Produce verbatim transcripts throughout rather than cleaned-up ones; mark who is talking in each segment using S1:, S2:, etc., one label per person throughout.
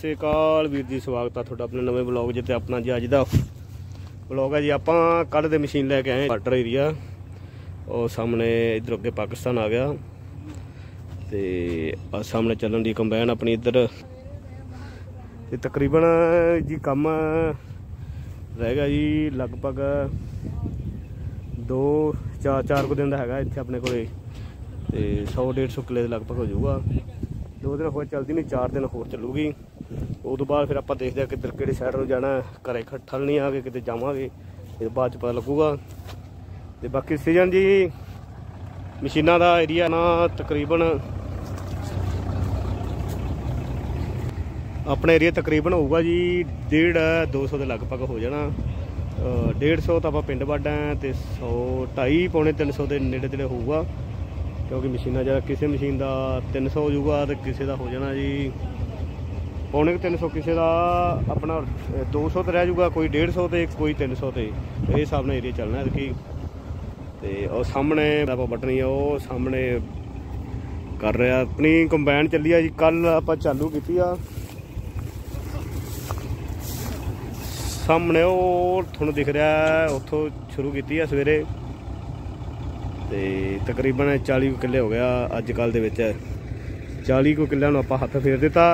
S1: श्री अकाल वीर जी, स्वागत है थोड़ा अपने नवे ब्लॉग जिते अपना जी अज का ब्लॉग है जी। आप कल दे मशीन लैके आए बार्डर एरिया और सामने इधर अगे पाकिस्तान आ गया तो सामने चलन दी कंबाइन अपनी इधर ते तकरीबन जी कम रह गया जी लगभग दो चार चार को दिन का है इतने अपने को सौ डेढ़ सौ किले लगभग हो जाऊगा। दो दिन होर चलती नहीं, चार दिन होर चलूगी। उस तो बाद फिर आप देखते हैं किधर कि साइड में जाना, घरें ठल नहीं आ गए कि जावे फिर बाद पता लगूगा। तो बाकी सीजन जी मशीनों का एरिया ना तकरीबन अपना एरिया तकरीबन होगा जी डेढ़ दो सौ के लगभग हो जाना। डेढ़ सौ तो आप पिंड वड्ड है तो सौ ढाई पौने तीन सौ के नेड़े तेड़े होगा, क्योंकि मशीना जरा किसी मशीन का तीन सौ हो जाऊगा तो किसी का हो जाना जी पौने तीन सौ, किसी का अपना दो सौ तो रह जाऊगा, कोई डेढ़ सौ तो कोई तीन सौ तो ये हिसाब से एरिया चलना है कि तो सामने आप बटनी है वो सामने कर रहा अपनी कंबाइन चली है जी। कल आप चालू की सामने वो थोड़ा दिख रहा है उतों शुरू की है सवेरे तो तकरीबन चाली को किले हो गया अजकल दे चाली को किले आप हथ फेर दिता।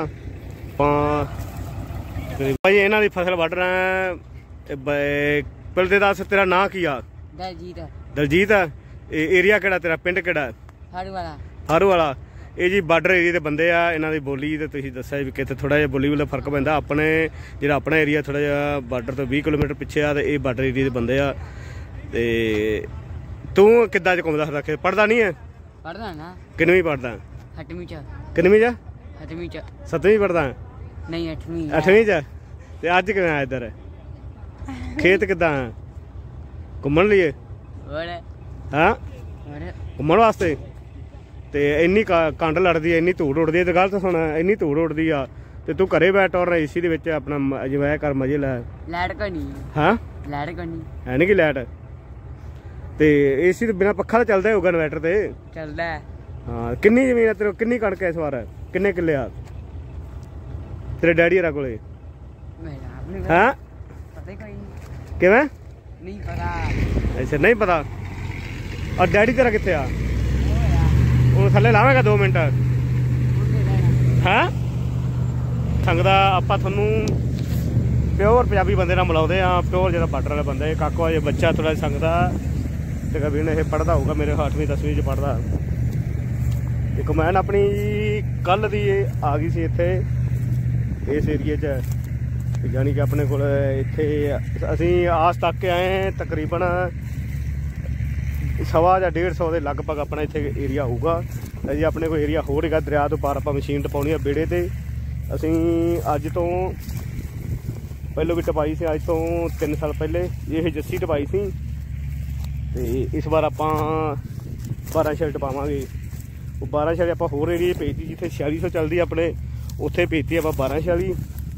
S1: भाई इन्हों की फसल वढ़ रहे हैं। पहले दस तेरा ना की आ?
S2: दलजीत।
S1: दलजीत है। एरिया केड़ा तेरा, पिंड केड़ा? हारू वाला। हारू वाला। ये जी बार्डर एरिया के बंदे आ, इन्हों की बोली तो तुसीं दस्सिया भी कितने थोड़ा जिहा बोली वाला फर्क पैंदा। अपने जिहड़ा अपना एरिया थोड़ा जिहा बार्डर तो बीस किलोमीटर पिछे आ, ये बार्डर एरिया के बंदे आ। ते तू किद्दां च घुमदा फिरदा, पढ़दा नहीं है?
S2: पढ़दा ना।
S1: किन्नवीं पढ़दा?
S2: अठवीं च।
S1: किन्नवीं च?
S2: अठवीं च।
S1: सतवीं पढ़दा?
S2: नहीं अठवीं।
S1: अठवीं च। ते अज किवें आया इधर? खेत किद्दां घुम्मण लिए? हाँ घुम्मण वास्ते। ते इन्नी कंड लड़दी है, इन्नी धूड़ उड़दी है। गल तो सुन, इन्नी धूड़ उड़दी आ ते तू घरे बैठ और एसी दे विच अपना इंजॉय कर, मजे लै।
S2: लाइट कोनी। हाँ लाइट कोनी
S1: है नहीं कि लाइट ते एसी तो बिना पक्खा तो चलदा होगा, इन्वर्टर ते
S2: चलदा है।
S1: हाँ किन्नी जमीन है तेरे, किन्नी कणक है इस बार, किन्ने किले आ तेरे डैडी हरा कोले? हाँ किवें
S2: नहीं पता। अच्छा
S1: नहीं पता। और डैडी तेरा कित्थे आ? ਉਹ ਥੱਲੇ ਲਾਵਾਂਗਾ दो मिनट। ਹਾਂ ਸੰਗਦਾ ਆਪਾਂ ਤੁਹਾਨੂੰ ਪਿਓਰ ਪੰਜਾਬੀ ਬੰਦੇ ਨਾਲ ਮਿਲਾਉਂਦੇ ਆ, ਪਿਓਰ ਜਿਹੜਾ ਬਾਰਡਰ ਵਾਲਾ ਬੰਦਾ। ਇਹ ਕਾਕੋ ਜੇ ਬੱਚਾ ਥੋੜਾ ਸੰਗਦਾ ਤੇ ਕभी ਇਹ ਪੜਦਾ ਹੋਊਗਾ ਮੇਰੇ ਅੱਠਵੀਂ ਦਸਵੀਂ ਚ ਪੜਦਾ। ਇੱਕ ਮੈਂ ਆਪਣੀ ਕੱਲ ਦੀ ਆ ਗਈ ਸੀ ਇੱਥੇ ਇਸ ਏਰੀਏ ਚ, ਯਾਨੀ ਕਿ ਆਪਣੇ ਕੋਲ ਇੱਥੇ ਅਸੀਂ ਆਸ ਤੱਕ ਕੇ ਆਏ तकरीबन सवा या डेढ़ सौ के लगभग अपना इतने एरिया होगा जी। अपने को एरिया होर है दरिया तो पार आप मशीन टपानी है बेड़े ते। असी अज तो पहलों भी टपाई से, अज तो तीन साल पहले ये जस्सी टपाई सी ते इस बार आप बारह छल टपावे। वो बारह छल आप होर एरिए भेजती जिथे छियाली सौ चलती अपने उत्थे भेजती आप बारह छियाली,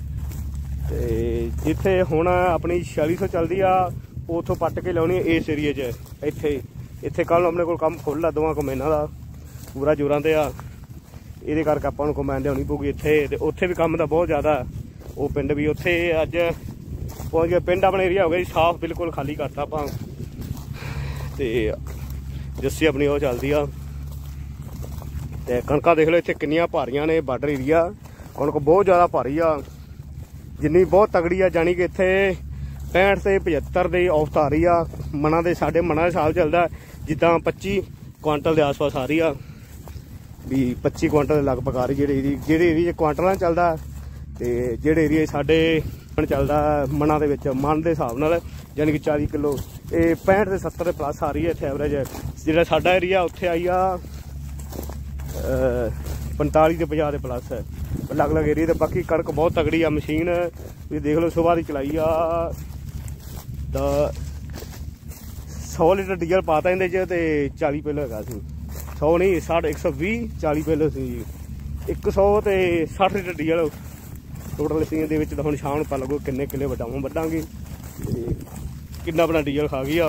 S1: जिथे हुण अपनी छियाली सौ चलती आ उतों पट के लानी इस एरिए च। इत्थे इत्थे कल अपने को काम फुल आ दोवां कंबाइनां दा पूरा जोरां ते आ, इहदे करके आपां नूं कंबाइन लिआउणी पऊगी इत्थे। ते उत्थे भी काम दा बहुत ज़्यादा, वो पिंड भी उत्थे अज पहुंच गया। पिंड अपना एरिया हो गया जी साफ, बिल्कुल खाली करता आपां ते जस्सी अपनी वो चलदी आ। ते कणकां देख लो इत्थे किन्नियां भारियां ने, बार्डर एरिया कणक बहुत ज़्यादा भारी आ, जिन्नी बहुत तगड़ी आ। जानी कि इत्थे पैंठ से पचहत्तर की औसत आ रही आ। मना के साढ़े मना का हिसाब चलता जिदा पच्ची क्वांटल के आस पास आ रही आ, भी पच्ची क्वांटल के लगभग आ रही जेह्ड़े एरिया जेह्ड़े एरिया क्वांटल चलता तो जेह्ड़े एरिया साढ़े चलता मना के मन के हिसाब नाल, यानी कि चाली किलो ये पैंठ से सत्तर प्लस आ रही है इतने एवरेज। जो साडा एरिया उत्थे आई आ पंताली तो पचास के प्लस है अलग अलग एरिया। तो बाकी कणक बहुत तगड़ी आ। मशीन ये देख लो सुबह की चलाई आ तो सौ लीटर डीजल पाता इहदे च ते चाली पहले हैगा सी, सौ नहीं साठ एक सौ भी चाली पहले सी जी। एक सौ तो सठ लीटर डीजल टोटल सी दे विच। हुण शाम नूं पता लगो किन्ने किले वडावां वड्डांगे ते किन्ना अपना डीजल खा गया।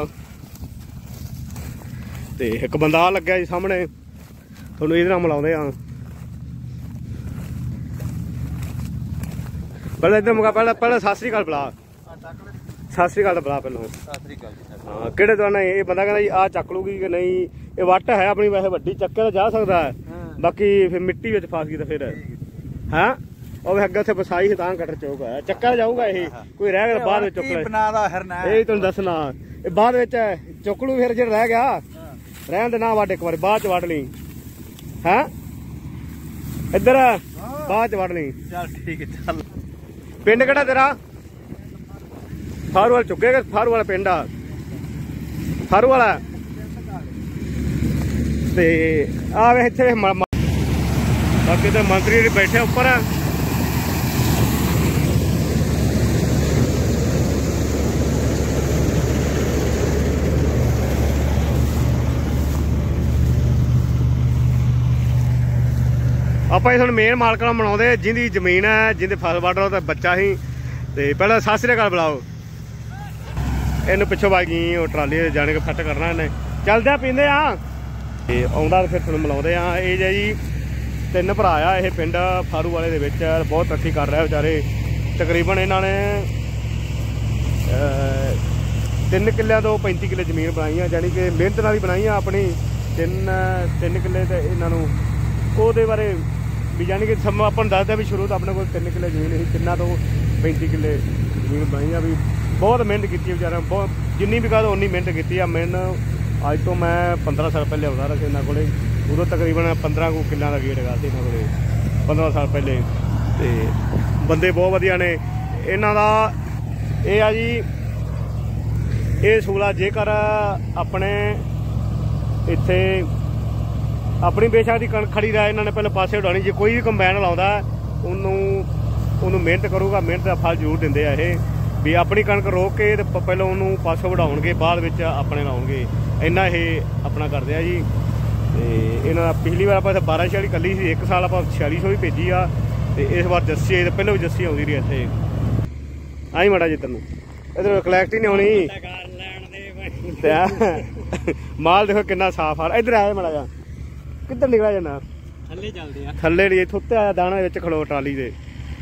S1: ते एक बंदा लग्या जी सामने, तुहानूं इहदे नाल मिलाउंदे आ। ਪਹਿਲਾਂ ਇੱਧਰ ਮੁਕਾ ਪਹਿਲਾਂ ਪਹਿਲਾਂ ਸਤਿ ਸ੍ਰੀ ਅਕਾਲ ਬੁਲਾ ਸਤਿ ਸ੍ਰੀ ਅਕਾਲ ਬੁਲਾ ਪਹਿਲਾਂ ਹਾਂ ਕਿਹੜੇ ਦਵਾਨਾ ਇਹ ਬੰਦਾ ਕਹਿੰਦਾ ਜੀ ਆਹ ਚੱਕ ਲੂਗੀ ਕਿ ਨਹੀਂ ਇਹ ਵੱਟ ਹੈ ਆਪਣੀ ਵੈਸੇ ਵੱਡੀ ਚੱਕੇ ਤਾਂ ਜਾ ਸਕਦਾ ਹੈ ਬਾਕੀ ਫਿਰ ਮਿੱਟੀ ਵਿੱਚ ਫਸ ਗਈ ਤਾਂ ਫਿਰ ਹਾਂ ਉਹ ਅੱਗੇ ਉੱਥੇ ਵਸਾਈ ਤਾਂ ਕਟਰ ਚੌਕ ਹੈ ਚੱਕਾ ਜਾਊਗਾ ਇਹ ਕੋਈ ਰਹਿ ਗਿਆ ਬਾਅਦ ਵਿੱਚ ਚੁੱਕ ਲੈ ਇਹ ਤੁਹਾਨੂੰ ਦੱਸਣਾ ਇਹ ਬਾਅਦ ਵਿੱਚ ਚੁੱਕ ਲੂ ਫਿਰ ਜਿਹੜਾ ਰਹਿ ਗਿਆ ਰਹਿਣ ਦੇ ਨਾ ਵੱਢ ਇੱਕ ਵਾਰੀ ਬਾਅਦ ਚ ਵੱਢ ਲਈ ਹੈਂ ਇੱਧਰ ਬਾਅਦ ਚ ਵੱਢ ਲਈ ਚੱਲ ਠੀਕ ਹੈ ਚੱਲ ਪਿੰਡ ਕਿਹੜਾ ਤੇਰਾ ਫਾਰੂ ਵਾਲਾ ਚੁੱਕੇਗਾ ਫਾਰੂ ਵਾਲਾ ਪਿੰਡ ਆ ਫਾਰੂ ਵਾਲਾ ਤੇ ਆ ਵੇ ਇੱਥੇ ਬਾਕੀ ਤੇ ਮੰਤਰੀ ਬੈਠੇ ਉੱਪਰ ਆਪਾਂ ਹੁਣ ਮੇਨ ਮਾਲਕ ਨਾਲ ਮਨਾਉਂਦੇ ਜਿਹਦੀ ਜ਼ਮੀਨ ਹੈ ਜਿਹਦੇ ਫਸਲ ਵੱਢ ਰਹਾ ਤਾਂ ਬੱਚਾ ਸੀ ਤੇ ਪਹਿਲਾਂ ਸਤਿ ਸ੍ਰੀ ਅਕਾਲ ਬੁਲਾਓ ਇਹਨੂੰ ਪਿੱਛੋਂ ਵੱਜ ਗਈ ਉਹ ਟਰਾਲੀ ਜਾਣੇ ਕੇ ਫੱਟ ਕਰਨਾ ਇਹਨੇ ਚੱਲਦਿਆਂ ਪੀਂਦੇ ਆ ਤੇ ਆਉਂਦਾ ਫਿਰ ਤੁਹਾਨੂੰ ਮਿਲਾਉਂਦੇ ਆ ਇਹ ਜੀ ਤਿੰਨ ਭਰਾ ਆ ਇਹ ਪਿੰਡ ਫਾਰੂ ਵਾਲੇ ਦੇ ਵਿੱਚ ਬਹੁਤ ਤਰੱਕੀ ਕਰ ਰਿਹਾ ਵਿਚਾਰੇ ਤਕਰੀਬਨ ਇਹਨਾਂ ਨੇ ਤਿੰਨ ਕਿੱਲਿਆਂ ਤੋਂ ਪੈਂਤੀ ਕਿੱਲੇ ਜ਼ਮੀਨ ਬਣਾਈ ਆ ਜਾਣੀ ਕਿ ਮਿਹਨਤ ਨਾਲ ਹੀ ਬਣਾਈ ਆ ਆਪਣੀ ਤਿੰਨ ਤਿੰਨ ਕਿੱਲੇ ਤੇ ਇਹਨਾਂ ਨੂੰ ਉਹਦੇ ਬਾਰੇ ਵੀ ਜਾਣੀ ਕਿ ਸਮਾਂ ਆਪਾਂ ਨੂੰ ਦੱਸਦਾ ਵੀ ਸ਼ੁਰੂ ਤੋਂ ਆਪਣੇ ਕੋਲ ਤਿੰਨ ਕਿੱਲੇ ਜ਼ਮੀਨ ਸੀ ਤਿੰਨਾਂ ਤੋਂ ਪੈਂਤੀ ਕਿੱਲੇ ਜ਼ਮੀਨ ਬਣਾਈ ਆ ਵੀ ਬਹੁਤ ਮਿਹਨਤ ਕੀਤੀ ਵਿਚਾਰਿਆਂ ਬਹੁਤ ਜਿੰਨੀ ਵੀ ਕਹੋ ਉਨੀ ਮਿਹਨਤ ਕੀਤੀ ਆ ਮੈਨੂੰ ਅੱਜ ਤੋਂ ਮੈਂ ਪੰਦਰਾਂ ਸਾਲ ਪਹਿਲੇ ਆਉਂਦਾ ਰਿਹਾ ਸੀ ਇਹਨਾਂ ਕੋਲੇ ਉਦੋਂ ਤਕਰੀਬਨ ਪੰਦਰਾਂ ਕੁ ਕਿੱਲਿਆਂ ਦਾ ਗੇੜ ਹੈਗਾ ਸੀ ਇਹਨਾਂ ਕੋਲੇ ਪੰਦਰਾਂ ਸਾਲ ਪਹਿਲੇ ਤੇ ਬੰਦੇ ਬਹੁਤ ਵਧੀਆ ਨੇ ਇਹਨਾਂ ਦਾ ਇਹ ਆ ਜੀ ਇਹ ਸੂਲਾ ਜੇਕਰ ਆਪਣੇ ਇੱਥੇ ਆਪਣੀ ਬੇਸ਼ੱਕ ਦੀ ਕਣਕ ਖੜੀ ਦਾ ਇਹਨਾਂ ਨੇ ਪਹਿਲਾਂ ਪਾਸੇ ਉਡਾਉਣੀ ਜੇ ਕੋਈ ਵੀ ਕੰਬਾਈਨ ਲਾਉਂਦਾ ਉਹਨੂੰ ਉਹਨੂੰ ਮਿਹਨਤ ਕਰੂਗਾ ਮਿਹਨਤ ਦਾ ਫਲ ਜ਼ਰੂਰ ਦਿੰਦੇ ਆ ਇਹ ਵੀ ਆਪਣੀ ਕਣਕ ਰੋਕ ਕੇ ਤੇ ਪਹਿਲਾਂ ਉਹਨੂੰ ਪਾਸੇ ਵਢਾਉਣਗੇ ਬਾਅਦ ਵਿੱਚ ਆਪਣੇ ਲਾਉਣਗੇ ਇੰਨਾ ਇਹ ਆਪਣਾ ਕਰਦੇ ਆ ਜੀ ਤੇ ਇਹਨਾਂ ਦਾ ਪਿਛਲੀ ਵਾਰ ਆਪਾਂ ਇੱਥੇ ਬਾਰਾਂ ਛਿਆਲੀ ਕੱਲੀ ਸੀ ਇੱਕ ਸਾਲ ਆਪਾਂ ਛਿਆਲੀ ਸੌ ਵੀ ਭੇਜੀ ਆ ਤੇ ਇਸ ਵਾਰ ਜੱਸੀ ਆਈ ਤੇ ਪਹਿਲਾਂ ਵੀ ਜੱਸੀ ਆਉਂਦੀ ਰਹੀ ਇੱਥੇ ਆਈ ਮਾੜਾ ਜੀ ਤੈਨੂੰ ਇੱਧਰ ਕਲੈਕਟ ਹੀ ਨਹੀਂ ਹੋਣੀ ਮਾਲ ਦੇਖੋ ਕਿੰਨਾ ਸਾਫ਼ ਆ ਇੱਧਰ ਆਇਆ ਮਾੜਾ ਜਾ ਕਿੱਧਰ ਨਿਕਲਿਆ ਜਾਂਦਾ ਥੱਲੇ ਚੱਲਦੇ ਆ ਥੱਲੇ ਨਹੀਂ ਇੱਥੇ ਉੱਤੇ ਆਇਆ ਦਾਣਾ ਵਿੱਚ ਖਲੋ ਟਰਾਲੀ ਦੇ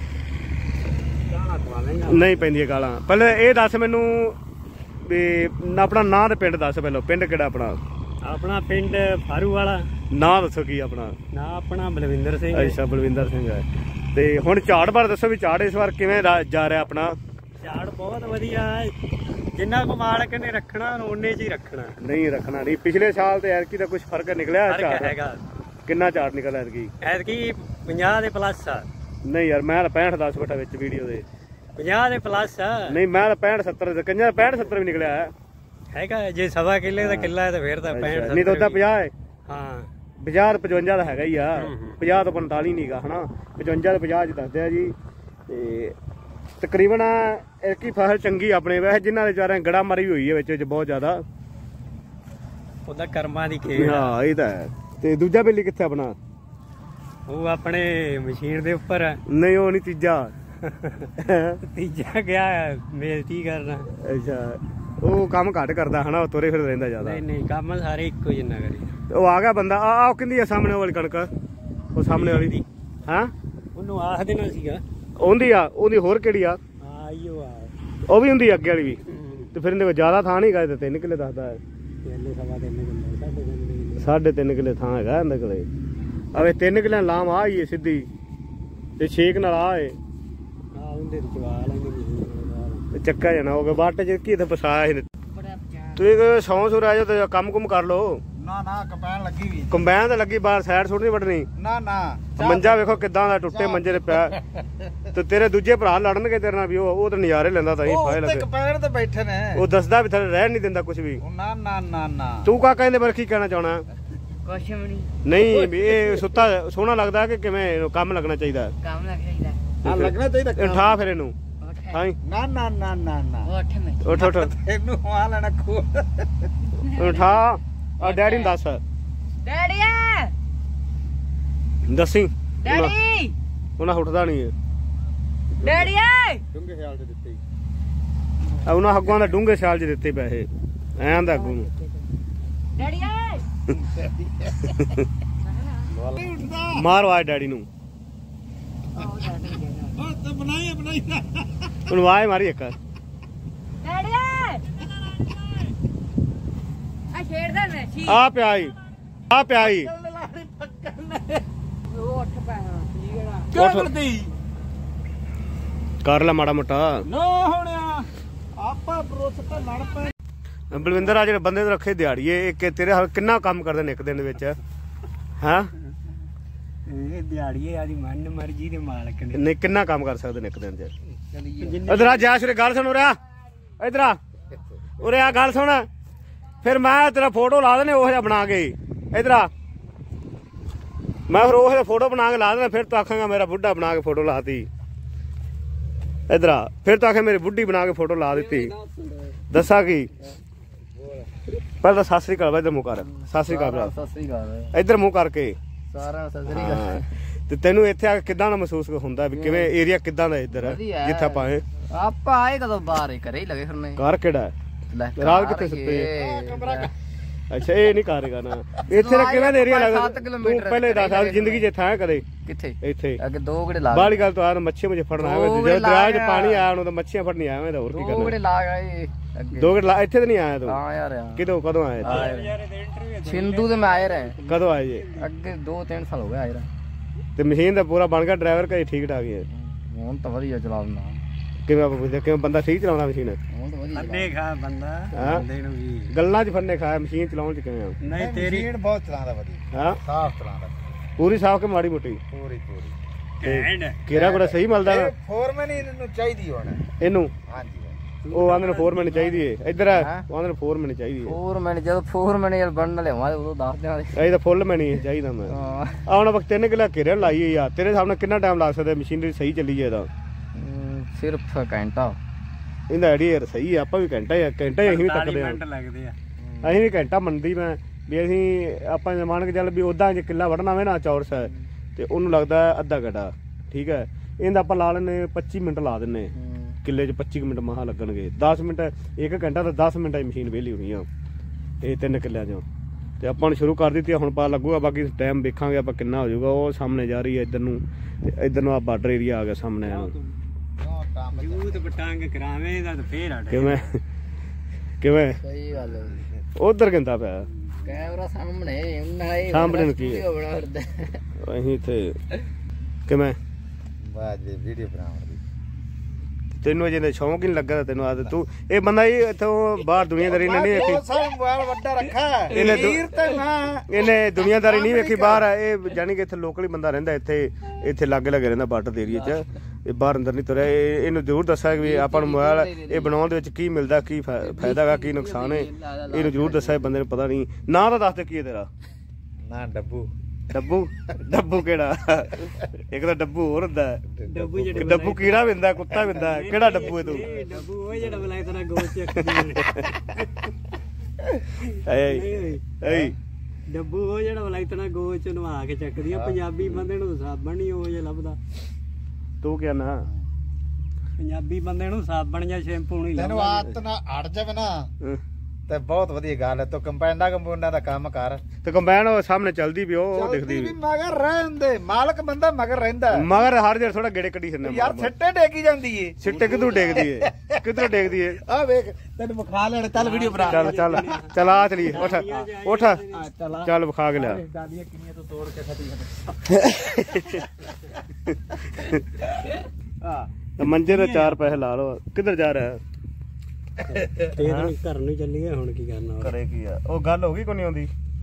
S1: ਨਹੀਂ ਪੈਂਦੀਆਂ ਗਾਲਾਂ ਪਹਿਲੇ ਇਹ ਦੱਸ ਮੈਨੂੰ ਵੀ ਆਪਣਾ ਨਾਂ ਤੇ ਪਿੰਡ ਦੱਸ ਪਹਿਲਾਂ ਪਿੰਡ ਕਿਹੜਾ ਆਪਣਾ
S3: ਆਪਣਾ ਪਿੰਡ ਫਾਰੂ ਵਾਲਾ
S1: ਨਾਂ ਦੱਸੋ ਕੀ ਆਪਣਾ
S3: ਨਾਂ ਆਪਣਾ ਬਲਵਿੰਦਰ ਸਿੰਘ
S1: ਅੱਛਾ ਬਲਵਿੰਦਰ ਸਿੰਘ ਹੈ ਤੇ ਹੁਣ ਝਾੜ ਬਾਰੇ ਦੱਸੋ ਵੀ ਝਾੜ ਇਸ ਵਾਰ ਕਿਵੇਂ ਜਾ ਰਿਹਾ ਆਪਣਾ
S3: ਝਾੜ ਬਹੁਤ ਵਧੀਆ ਜਿੰਨਾ ਕੁ ਮਾਲਕ ਨੇ ਰੱਖਣਾ ਉਹਨੇ ਚ ਹੀ ਰੱਖਣਾ
S1: ਨਹੀਂ ਰੱਖਣਾ ਨਹੀਂ ਪਿਛਲੇ ਸਾਲ ਤੇ ਐਤਕੀ ਦਾ ਕੁਝ ਫਰਕ ਨਿਕਲਿਆ
S3: ਝਾੜ ਹੈਗਾ
S1: ਕਿੰਨਾ ਝਾੜ ਨਿਕਲਿਆ ਐਤਕੀ
S3: ਐਤਕੀ ਪੰਜਾਹ ਦੇ ਪਲੱਸ ਆ
S1: ਨਹੀਂ ਯਾਰ ਮੈਂ ਤਾਂ ਪੈਂਹਠ ਦੱਸ ਬਟਾ ਵਿੱਚ ਵੀਡੀਓ ਦੇ
S3: ਪੰਜਾਹ ਦੇ ਪਲੱਸ ਆ
S1: ਨਹੀਂ ਮੈਂ ਤਾਂ ਪੈਂਹਠ ਸੱਤਰ ਦੇ ਕੰਜਾ ਪੈਂਹਠ ਸੱਤਰ ਵੀ ਨਿਕਲਿਆ
S3: ਹੈਗਾ ਜੇ ਸਵਾ ਕਿੱਲੇ ਦਾ ਕਿੱਲਾ ਹੈ ਤਾਂ ਫੇਰ ਤਾਂ ਪੈਂਹਠ
S1: ਨਹੀਂ ਤਾਂ ਉਹਦਾ ਪੰਜਾਹ ਹੈ
S3: ਹਾਂ
S1: ਪੰਜਾਹ ਤੇ ਪਚਵੰਜਾ ਦਾ ਹੈਗਾ ਹੀ ਆ ਪੰਜਾਹ ਤੋਂ ਪੰਤਾਲੀ ਨਹੀਂ ਗਾ ਹਨਾ ਪਚਵੰਜਾ ਤੇ ਪੰਜਾਹ ਚ ਦੱਸਦੇ ਆ ਜੀ ਤੇ ਤਕਰੀਬਨ ਐਤਕੀ ਫਸਲ ਚੰਗੀ ਆਪਣੇ ਵੈਸੇ ਜਿਨ੍ਹਾਂ ਦੇ ਵਿਚਾਰਿਆਂ ਗੜਾ ਮਾਰੀ ਹੋਈ ਹੈ ਵਿੱਚ ਵਿੱਚ ਬਹੁਤ ਜ਼ਿਆਦਾ
S3: ਉਹਦਾ ਕਰਮਾਂ ਦੀ ਖੇਡ
S1: ਹਾਂ ਇਹ ਤਾਂ ਹੈ ਤੇ ਦੂਜਾ ਬੇਲੀ ਕਿੱਥੇ ਆਪਣਾ
S3: ਉਹ ਆਪਣੇ ਮਸ਼ੀਨ ਦੇ ਉੱਪਰ ਆ
S1: ਨਹੀਂ ਉਹ ਨਹੀਂ ਤੀਜਾ
S3: ਤੀਜਾ ਗਿਆ ਬੇਇੱਜ਼ਤੀ ਕਰਨਾ
S1: ਅੱਛਾ ਉਹ ਕੰਮ ਘੱਟ ਕਰਦਾ ਹਨਾ ਉਹ ਤੁਰੇ ਫਿਰ ਰਹਿੰਦਾ ਜ਼ਿਆਦਾ
S3: ਨਹੀਂ ਨਹੀਂ ਕੰਮ ਸਾਰੇ ਇੱਕੋ ਜਿੰਨਾ ਕਰੀ
S1: ਉਹ ਆ ਗਿਆ ਬੰਦਾ ਆ ਉਹ ਕਿੰਦੀ ਆ ਸਾਹਮਣੇ ਵਾਲੀ ਕਣਕ ਉਹ ਸਾਹਮਣੇ ਵਾਲੀ ਦੀ ਹਾਂ
S3: ਉਹਨੂੰ ਆਖ ਦੇਣਾ ਸੀਗਾ
S1: ਉਹਦੀ ਆ ਉਹਦੀ ਹੋਰ ਕਿਹੜੀ ਆ
S3: ਆਈਓ ਆ
S1: ਉਹ ਵੀ ਹੁੰਦੀ ਅੱਗੇ ਵਾਲੀ ਵੀ ਤੇ ਫਿਰ ਇਹਦੇ ਕੋਲ ਜ਼ਿਆਦਾ ਥਾਂ ਨਹੀਂ ਗਾ ਤੇ ਤਿੰਨ ਕਿੱਲੇ ਦੱਸਦਾ ਹੈ
S3: ਤਿੰਨ ਸਵਾ ਤਿੰਨ ਕਿੱਲੇ
S1: ਸਾਢੇ ਤਿੰਨ ਕਿੱਲੇ ਥਾਂ ਹੈਗਾ ਇਹਦੇ ਕੋਲੇ ਆਵੇ ਤਿੰਨ ਕਿੱਲਿਆਂ ਲਾਮ ਆ ਹੀ ਸਿੱਧੀ ਤੇ ਛੇਕ ਨਾਲ ਆ ਏ
S3: ਆ ਉਹਦੇ ਚਵਾ ਲਾਂਗੇ
S1: ਚੱਕਾ ਜਾਣਾ ਹੋਗਾ ਬਾਟੇ ਚ ਕੀ ਤੇ ਫਸਾਇਆ ਸੀ ਤੁਸੀਂ ਸੌਂ ਸੁਰ ਆ ਜਾਓ ਤੇ ਕੰਮ ਕੁਮ ਕਰ ਲਓ
S4: ਨਾ ਨਾ ਕੰਬਾਈਨ ਲੱਗੀ ਵੀ
S1: ਕੰਬਾਈਨ ਤਾਂ ਲੱਗੀ ਬਾਹਰ ਸਾਈਡ ਸੁੱਟ ਨਹੀਂ ਵੱਢਣੀ
S4: ਨਾ ਨਾ
S1: ਮੰਜਾ ਵੇਖੋ ਕਿਦਾਂ ਦਾ ਟੁੱਟੇ ਮੰਜੇ ਤੇ ਪਿਆ ਤੇ ਤੇਰੇ ਦੂਜੇ ਭਰਾ ਲੜਨਗੇ ਤੇਰੇ ਨਾਲ ਵੀ ਉਹ ਉਹ ਤਾਂ ਨਜ਼ਾਰੇ ਲੈਂਦਾ ਤਾਂ ਹੀ ਫਾਇਲ ਲੱਗੇ
S4: ਕੰਬਾਈਨ ਤੇ ਬੈਠੇ ਨੇ
S1: ਉਹ ਦੱਸਦਾ ਵੀ ਥੱਲੇ ਰਹਿਣ ਨਹੀਂ ਦਿੰਦਾ ਕੁਝ ਵੀ
S4: ਨਾ ਨਾ ਨਾ ਨਾ
S1: ਤੂੰ ਕਾ ਕਹਿੰਦੇ ਪਰ ਕੀ ਕਹਿਣਾ ਚਾਹਣਾ
S2: ਕੁਛ ਵੀ ਨਹੀਂ
S1: ਨਹੀਂ ਵੀ ਇਹ ਸੁੱਤਾ ਸੋਹਣਾ ਲੱਗਦਾ ਕਿ ਕਿਵੇਂ ਕੰਮ ਲੱਗਣਾ ਚਾਹੀਦਾ
S2: ਕੰਮ ਲੱਗ ਚਾਹੀਦਾ
S4: ਹਾਂ ਲੱਗਣਾ ਚਾਹੀਦਾ
S1: ਉਠਾ ਫਿਰ ਇਹਨੂੰ ਹਾਂ
S4: ਨਾ ਨਾ ਨਾ ਨਾ ਨਾ
S2: ਉੱਠ ਮੈਂ
S1: ਉੱਠ ਉੱਠ
S4: ਇਹਨੂੰ ਆ ਲੈਣਾ ਖੋ
S1: ਉਠਾ ਆ ਡੈਡੀ ਨੂੰ ਦੱਸ
S2: ਡੈਡੀ
S1: ਦੱਸੀ
S2: ਡੈਡੀ
S1: ਉਹਨਾਂ ਉੱਠਦਾ ਨਹੀਂ ਹੈ
S2: ਡੈਡੀ
S4: ਡੂੰਘੇ ਖਿਆਲ ਤੇ ਦਿੱਤੇ
S1: ਆ ਉਹਨਾਂ ਹੱਗਾਂ ਦਾ ਡੂੰਘੇ ਸਿਆਲ ਚ ਦਿੱਤੇ ਪੈਸੇ ਐਂ ਆਂਦਾ ਅੱਗੋਂ ਨੂੰ
S2: ਡੈਡੀ
S1: ਮਾਰੋ ਆ ਡੈਡੀ ਨੂੰ
S4: ਤੇ ਬਣਾਈ ਬਣਾਈ
S1: ਹੁਣ ਵਾਏ ਮਾਰੀ ਇੱਕ
S2: ਡੈਡੀਆ ਆ ਛੇੜਦਾ ਮੈਂ ਛੀ
S1: ਆ ਪਿਆਈ ਆ ਪਿਆਈ
S2: ਉਹ ਉੱਠ ਪੈ ਠੀਕ ਹੈ
S4: ਕਿਉਂ ਕਰਦੀ
S1: ਕਰ ਲੈ ਮਾੜਾ ਮੋਟਾ
S4: ਨਾ ਹੋਣਿਆ ਆਪਾਂ ਬਰੋਸ ਤੇ ਲੜ ਪਏ
S1: ਬਲਵਿੰਦਰ ਆ ਜਿਹੜੇ ਬੰਦੇ ਨੂੰ ਰੱਖੇ ਦਿਹਾੜੀਏ ਇਹ ਤੇਰੇ ਹਾਲ ਕਿੰਨਾ ਕੰਮ ਕਰਦੇ ਨੇ ਇੱਕ ਦਿਨ ਦੇ ਵਿੱਚ ਹਾਂ
S3: ਇਹ ਦਿਹਾੜੀਏ ਆਦੀ ਮਨ ਮਰਜੀ ਦੇ ਮਾਲਕ ਨੇ
S1: ਨਹੀਂ ਕਿੰਨਾ ਕੰਮ ਕਰ ਸਕਦੇ ਨੇ ਇੱਕ ਦਿਨ ਚ
S3: ਚਲੀਏ
S1: ਇਧਰ ਆ ਜਾ ਸ਼ਰੇ ਗੱਲ ਸੁਣ ਉਰੇ ਆ ਇਧਰ ਆ ਉਰੇ ਆ ਗੱਲ ਸੁਣ ਫਿਰ ਮੈਂ ਤੇਰਾ ਫੋਟੋ ਲਾ ਦੇਣੇ ਉਹ ਜਿਹਾ ਬਣਾ ਕੇ ਇਧਰ ਆ ਮੈਂ ਫਿਰ ਉਹ ਜਿਹਾ ਫੋਟੋ ਬਣਾ ਕੇ ਲਾ ਦੇਣਾ ਫਿਰ ਤੂੰ ਆਖਾਂਗਾ ਮੇਰਾ ਬੁੱਢਾ ਬਣਾ ਕੇ ਫੋਟੋ ਲਾਤੀ ਇਧਰ ਆ ਫਿਰ ਤੂੰ ਆਖੇ ਮੇਰੀ ਬੁੱਢੀ ਬਣਾ ਕੇ ਫੋਟੋ ਲਾ ਦਿੱਤੀ ਦੱਸਾਂ ਕੀ ਪਹਿਲਾਂ ਸਤਿ ਸ੍ਰੀ ਅਕਾਲ ਇਧਰ ਮੂੰਹ ਕਰ ਸਤਿ ਸ੍ਰੀ ਅਕਾਲ ਭਰਾ
S3: ਸਤਿ ਸ੍ਰੀ ਅਕਾਲ
S1: ਇਧਰ ਮੂੰਹ ਕਰਕੇ
S3: ਸਾਰਾ ਸਤਿ ਸ੍ਰੀ ਅਕਾਲ
S1: ਤੇ ਤੈਨੂੰ ਇੱਥੇ ਆ ਕੇ ਕਿੱਦਾਂ ਦਾ ਮਹਿਸੂਸ ਹੁੰਦਾ ਵੀ ਕਿਵੇਂ ਏਰੀਆ ਕਿੱਦਾਂ ਦਾ ਇੱਧਰ ਜਿੱਥੇ ਆਪਾਂ ਆਏ
S3: ਆਪਾਂ ਆਏ ਕਦੋਂ ਬਾਹਰ ਘਰੇ ਹੀ ਲਗੇ ਫਿਰਨੇ
S1: ਘਰ ਕਿਹੜਾ ਰਾਤ ਕਿੱਥੇ ਸੁੱਤੇ ਅੱਛਾ ਇਹ ਨਹੀਂ ਕਰੇਗਾ ਨਾ ਇੱਥੇ ਦਾ ਕਿਵੇਂ ਦਾ ਏਰੀਆ ਲੱਗਦਾ ਤੂੰ ਪਹਿਲੇ ਦੱਸ ਆ ਜ਼ਿੰਦਗੀ 'ਚ ਇੱਥੇ ਆਇਆ ਕਦੇ
S3: ਕਿੱਥੇ
S1: ਇੱਥੇ
S3: ਅੱਗੇ ਦੋ ਗੜੇ ਲਾ
S1: ਬਾਹਲੀ ਗੱਲ ਤੋਂ ਆ ਮੱਛੀ ਮੁਝੇ ਫੜਨਾ ਆਇਆ ਜਦੋਂ ਦਰਿਆ 'ਚ ਪਾਣੀ ਆਇਆ ਉਹਨੂੰ ਤਾਂ ਮੱਛੀਆਂ ਫੜਨੀ ਆਇਆ ਮੈਂ ਤਾਂ ਹੋਰ ਕੀ
S3: ਦੋ ਗੜੇ
S1: ਕਰਨਾ
S3: ਲਾ ਗਏ ਅੱਗੇ
S1: ਦੋ ਘੰਟੇ ਇੱਥੇ ਤਾਂ ਨਹੀਂ ਆਇਆ ਤੂੰ
S3: ਹਾਂ ਯਾਰ
S1: ਕਿਦੋਂ ਕਦੋਂ ਆਇਆ ਇੱਥੇ
S3: ਸਿੰਧੂ ਦੇ ਮੈਂ ਆਏ ਰਹੇ
S1: ਕਦੋਂ ਆਏ ਜੇ
S3: ਅੱਗੇ ਦੋ ਤਿੰਨ ਸਾਲ ਹੋ ਗਏ ਆਏ ਰਹੇ
S1: ਤੇ ਮਸ਼ੀਨ ਦਾ ਪੂਰਾ ਬਣ ਗਿਆ ਡਰਾਈਵਰ ਕਦੇ ਠੀਕ ਠਾਕ ਹੀ ਹੈ
S3: ਹੁਣ ਤਾਂ ਵਧੀਆ ਚਲਾਉਂਦਾ
S1: ਕਿਵੇਂ ਆਪਾਂ ਪੁੱਛਦੇ ਕਿਵੇਂ ਬੰਦਾ ਠੀਕ ਚਲਾਉਂਦਾ ਮਸ਼ੀਨ
S3: ਹੁਣ ਤਾਂ ਵਧੀਆ
S4: ਫੰਨੇ ਖਾ ਬੰਦਾ ਬੰਦੇ ਨੂੰ ਵੀ
S1: ਗੱਲਾਂ 'ਚ ਫੰਨੇ ਖਾਇਆ ਮਸ਼ੀਨ ਚਲਾਉਣ 'ਚ ਕਿਵੇਂ ਆ
S4: ਨਹੀਂ ਤੇਰੀ ਮਸ਼ੀਨ ਬਹੁਤ ਚਲਾਉਂਦਾ ਵਧੀਆ
S1: ਹਾਂ
S4: ਸਾਫ਼ ਚਲਾਉਂਦਾ
S1: ਪੂਰੀ ਸਾਫ ਕੇ ਮਾੜੀ ਮੋਟੀ
S4: ਪੂਰੀ ਪੂਰੀ
S1: ਕਿਹੜਾ ਕੋੜਾ ਸਹੀ ਮਿਲਦਾ ਨਾ
S4: ਫੋਰਮੈਨ ਇਹਨੂੰ ਚਾਹੀਦੀ ਹੁਣ
S1: ਇਹਨੂੰ
S4: ਹਾਂਜੀ
S1: ਉਹ ਆਂਦੇ ਨੇ ਫੋਰਮੈਨ ਚਾਹੀਦੀ ਏ ਇੱਧਰ ਆ ਉਹ ਆਂਦੇ ਨੇ ਫੋਰਮੈਨ ਚਾਹੀਦੀ ਏ
S3: ਫੋਰ ਮੈਨ ਜਦੋਂ ਫੋਰ ਮੈਨ ਯਾਰ ਬਣਨ ਲਿਆਵਾਂ ਉਦੋਂ ਦੱਸ ਦਿਆਂ
S1: ਇਹ ਤਾਂ ਫੁੱਲ ਮੈਨੀ ਚਾਹੀਦਾ ਮੈਂ
S3: ਹਾਂ
S1: ਆ ਹੁਣ ਵਕਤ ਤਿੰਨ ਕਿਲਾ ਘੇਰੇ ਲਾਈਏ ਯਾਰ ਤੇਰੇ ਸਾਹਮਣੇ ਕਿੰਨਾ ਟਾਈਮ ਲੱਗ ਸਕਦਾ ਮਸ਼ੀਨਰੀ ਸਹੀ ਚੱਲੀ ਜੇ ਇਹਦਾ
S3: ਸਿਰਫ ਘੰਟਾ
S1: ਇਹਦਾ ਆਈਡੀਆ ਯਾਰ ਸਹੀ ਆ ਆਪਾਂ ਵੀ ਘੰਟਾ ਹੀ ਘੰਟਾ ਹੀ ਅਸੀਂ ਵੀ ਟੱਕਦੇ ਆ
S3: ਲੱਗਦੇ ਆ
S1: ਅਸੀਂ ਵੀ ਘੰਟਾ ਮੰਨਦੀ ਮੈਂ ਵੀ ਅਸੀਂ ਆਪਾਂ ਮੰਨ ਕੇ ਚੱਲ ਵੀ ਉਦਾਂ ਜੇ ਕਿੱਲਾ ਵੜਨਾ ਹੋਵੇ ਨਾ ਚੌਰਸ ਤੇ ਉਹਨੂੰ ਲੱਗਦਾ ਅੱਧਾ ਘੰਟਾ ਠੀਕ ਹੈ ਇਹਦਾ ਆਪਾਂ ਲਾ ਲੈਨੇ ਪੱਚੀ ਮਿੰਟ ਲਾ ਦਿੰਨੇ ਕਿੱਲੇ 'ਚ ਪੱਚੀ ਮਿੰਟ ਮਹਾ ਲੱਗਣਗੇ ਦਸ ਮਿੰਟ ਇੱਕ ਘੰਟਾ ਤਾਂ ਦਸ ਮਿੰਟਾਂ 'ਚ ਮਸ਼ੀਨ ਵਿਹਲੀ ਹੋਣੀ ਆ ਇਹ ਤਿੰਨ ਕਿੱਲਿਆਂ 'ਚੋਂ ਤੇ ਆਪਾਂ ਨੂੰ ਸ਼ੁਰੂ ਕਰ ਦਿੱਤੀ ਹੁਣ ਪਤਾ ਲੱਗੂਗਾ ਬਾਕੀ ਟਾਈਮ ਵੇਖਾਂਗੇ ਆਪਾਂ ਕਿੰਨਾ ਹੋ ਜਾਊਗਾ ਉਹ ਸਾਹਮਣੇ ਜਾ ਰਹੀ ਹੈ ਇੱਧਰ ਨੂੰ ਤੇ ਇੱਧਰ ਨੂੰ ਆ ਬਾਰਡਰ ਏਰੀਆ ਆ ਗਿਆ ਸਾਹਮਣੇ
S3: ਜੂਤ ਬਟਾਂਗ ਕਰਾਵੇਂ ਦਾ ਤੇ ਫੇਰ ਹਟ
S1: ਕਿਵੇਂ ਕਿਵੇਂ
S3: ਸਹੀ ਗੱਲ ਹੈ
S1: ਉਧਰ ਕਹਿੰਦਾ ਪਿਆ
S3: ਕੈਮਰਾ ਸਾਹਮਣੇ ਉਹਨਾਂ ਇਹ
S1: ਸਾਹਮਣੇ ਨੂੰ ਕੀ ਹੈ
S3: ਬੜਾ ਫਿਰਦਾ
S1: ਅਸੀਂ ਇੱਥੇ ਕਿਵੇਂ
S4: ਬਾਅਦ ਦੇ ਵੀਡੀਓ ਬਣਾਉਣ ਦੀ
S1: ਤੈਨੂੰ ਅਜੇ ਤਾਂ ਸ਼ੌਂਕ ਹੀ ਨਹੀਂ ਲੱਗਾ ਤੈਨੂੰ ਆਦਤ ਤੂੰ ਇਹ ਬੰਦਾ ਇਹ ਇੱਥੋਂ ਬਾਹਰ ਦੁਨੀਆਦਾਰੀ ਨੇ ਨਹੀਂ ਵੇਖੀ
S4: ਸਾਰਾ ਮੋਬਾਈਲ ਵੱਡਾ ਰੱਖਾ
S1: ਇਹਨੇ ਦੁ-
S4: ਵੀਰ ਤੇ ਨਾ
S1: ਇਹਨੇ ਦੁਨੀਆਦਾਰੀ ਨਹੀਂ ਵੇਖੀ ਬਾਹਰ ਇਹ ਜਾਨੀ ਕਿ ਇੱਥੇ ਲੋਕਲ ਹੀ ਬੰਦਾ ਰਹਿੰਦਾ ਇੱਥੇ ਇੱਥੇ ਲਾਗੇ ਲੱਗੇ ਰਹਿੰਦਾ ਬਾਰਡਰ ਦੇ ਏਰੀਆ 'ਚ ਇਹ ਬਾਹਰ ਅੰਦਰ ਨਹੀਂ ਤੁਰਿਆ ਇਹ ਇਹਨੂੰ ਜ਼ਰੂਰ ਦੱਸਿਆ ਵੀ ਆਪਾਂ ਨੂੰ ਮੋਬਾਈਲ ਇਹ ਬਣਾਉਣ ਦੇ ਵਿੱਚ ਕੀ ਮਿਲਦਾ ਕੀ ਫਾਇਦਾ ਹੈਗਾ ਕੀ ਨੁਕਸਾਨ ਹੈ ਇਹਨੂੰ ਜ਼ਰੂਰ ਦੱਸਿਆ ਬੰਦੇ ਨੂੰ ਪਤਾ ਨਹੀਂ ਨਾਂ ਤਾਂ ਦੱਸ ਦੇ ਕੀ ਹੈ ਤੇਰਾ
S4: ਨਾ ਡੱਬੂ
S1: ਡੱਬੂ ਡੱਬੂ ਕਿਹੜਾ ਇੱਕ ਤਾਂ ਡੱਬੂ ਹੋਰ ਹੁੰਦਾ
S3: ਡੱਬੂ ਜਿਹੜਾ
S1: ਡੱਬੂ ਕੀੜਾ ਵੀ ਹੁੰਦਾ ਕੁੱਤਾ ਵੀ ਹੁੰਦਾ ਕਿਹੜਾ ਡੱਬੂ ਹੈ ਤੂੰ
S3: ਡੱਬੂ ਉਹ ਜਿਹੜਾ ਬਲਾਈ ਤਨਾ ਗੋਚ ਚੱਕਦੀ
S1: ਏ ਏ
S3: ਡੱਬੂ ਉਹ ਜਿਹੜਾ ਬਲਾਈ ਤਨਾ ਗੋਚ ਨਵਾ ਕੇ ਚੱਕਦੀ ਆ ਪੰਜਾਬੀ ਬੰਦੇ ਨੂੰ ਸਾਬਣ ਨਹੀਂ ਉਹ ਜਿਹਾ ਲੱਭਦਾ
S1: ਤੂੰ ਕਿਹਾ ਨਾ
S3: ਪੰਜਾਬੀ ਬੰਦੇ ਨੂੰ ਸਾਬਣ ਜਾਂ ਸ਼ੈਂਪੂ ਨਹੀਂ
S4: ਤੈਨੂੰ
S3: ਲੱਭਦਾ
S4: ਆਦਤ ਨਾ ਅੜ ਜਾਵੇ ਨਾ
S1: ਹਾਂ।
S4: ਤੇ ਬਹੁਤ ਵਧੀਆ ਗੱਲ ਹੈ ਤੂੰ ਕੰਪਾਈਨਡਾ ਕੰਪਾਈਨਡਾ ਦਾ ਕੰਮ ਕਰ
S1: ਤੇ ਕੰਬਾਈਨ ਉਹ ਸਾਹਮਣੇ ਚੱਲਦੀ ਵੀ ਉਹ ਉਹ ਦਿਖਦੀ
S4: ਵੀ
S1: ਵੀ
S4: ਮਗਰ ਰਹਿੰਦੇ ਮਾਲਕ ਬੰਦਾ ਮਗਰ ਰਹਿੰਦਾ
S1: ਮਗਰ ਹਰ ਜਰ ਥੋੜਾ ਗੇੜੇ ਕੱਢੀ ਫਿਰਨਾ
S4: ਯਾਰ ਸਿੱਟੇ ਡੇਗੀ ਜਾਂਦੀ ਏ
S1: ਸਿੱਟੇ ਕਿੱਧਰੋਂ ਡੇਗਦੀ ਏ ਕਿੱਧਰੋਂ ਡੇਗਦੀ ਏ
S4: ਆ ਵੇਖ ਤੈਨੂੰ ਵਿਖਾ ਲੈਣ ਚੱਲ ਵੀਡੀਓ ਬਣਾ
S1: ਚੱਲ ਚੱਲ ਚੱਲ ਆ ਚਲੀ ਉੱਠ ਉੱਠ ਚੱਲ ਵਿਖਾ ਕੇ ਲਿਆ
S4: ਦਾਦੀਆਂ ਕਿੰਨੀਆਂ ਤੋਂ ਤੋੜ ਕੇ ਖੱਟੀ
S1: ਹਾਂ ਤੇ ਮੰਜੇ ਦੇ ਚਾਰ ਪੈਸੇ ਲਾ ਲਓ ਕਿੱਧਰ ਜਾ ਰਿਹਾ
S3: ਤੇ ਘਰ ਨੂੰ ਚੱਲੀਏ ਹੁਣ ਕੀ ਕਰਨਾ
S1: ਕਰੇ ਕੀ ਆ ਉਹ ਗੱਲ ਹੋ ਗਈ ਕੋਈ ਨਹੀਂ ਆਉਂਦੀ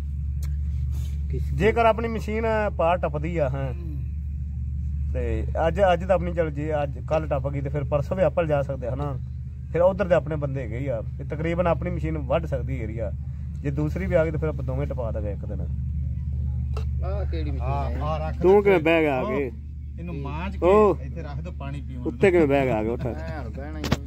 S1: ਜੇਕਰ ਆਪਣੀ ਮਸ਼ੀਨ ਪਾਰ ਟੱਪਦੀ ਆ ਹਾਂ ਤੇ ਅੱਜ ਅੱਜ ਤਾਂ ਆਪਣੀ ਚੱਲ ਜੇ ਅੱਜ ਕੱਲ ਟੱਪ ਗਈ ਤੇ ਫਿਰ ਪਰਸੋਂ ਵੀ ਆਪਲ ਜਾ ਸਕਦੇ ਹਨਾ ਫਿਰ ਉਧਰ ਦੇ ਆਪਣੇ ਬੰਦੇ ਹੈਗੇ ਹੀ ਆ ਇਹ ਤਕਰੀਬਨ ਆਪਣੀ ਮਸ਼ੀਨ ਵੱਢ ਸਕਦੀ ਏਰੀਆ ਜੇ ਦੂਸਰੀ ਵੀ ਆ ਗਈ ਤੇ ਫਿਰ ਆਪਾਂ ਦੋਵੇਂ ਟਪਾ ਦਾਂਗੇ ਇੱਕ ਦਿਨ
S3: ਆ ਕਿਹੜੀ ਮਸ਼ੀਨ
S4: ਆ ਰੱਖ
S1: ਤੂੰ ਕਿਵੇਂ ਬਹਿ ਗਿਆ ਆ ਕੇ
S4: ਇਹਨੂੰ ਮਾਂਜ
S1: ਉਹ
S4: ਕੇ ਇੱਥੇ ਰੱਖ ਦੋ ਪਾਣੀ ਪੀਣ
S1: ਉੱਤੇ ਕਿਵੇਂ ਬਹਿ ਗਿਆ ਆ ਕੇ ਉੱਠ
S3: ਹੈ ਹੁਣ ਬਹਿਣਾ ਹੀ